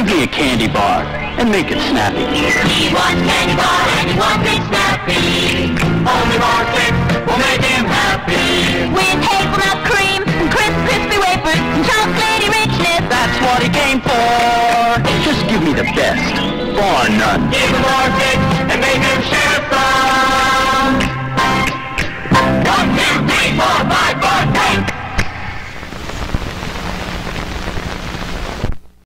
Give me a candy bar and make it snappy. He wants candy bar and he wants it snappy. Only bar Kits will make him happy. With hazelnut cream and crisp, crispy wafers and chocolatey richness. That's what he came for. Just give me the best, bar none. Give him bar Kits and